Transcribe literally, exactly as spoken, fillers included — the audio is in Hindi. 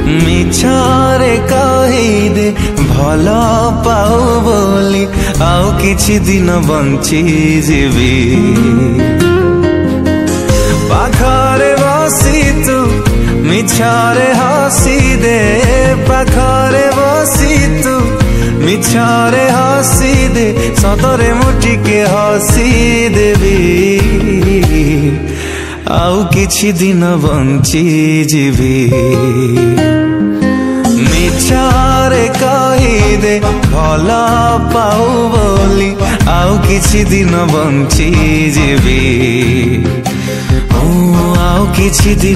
मिछरे कहीदे भल पाऊ बोली आउ किछि दिन बंची जीवी पाखरे बसी तू मिछरे हसी दे पाखरे बसी तू मिछरे हसी दे सतरे मुटिके हसी देवी आउ किछि दिन बंची जीवी मिछरे कहीदे भल पाऊ बोली आउ किछि दिन बंची जीवी आउ किछि दिन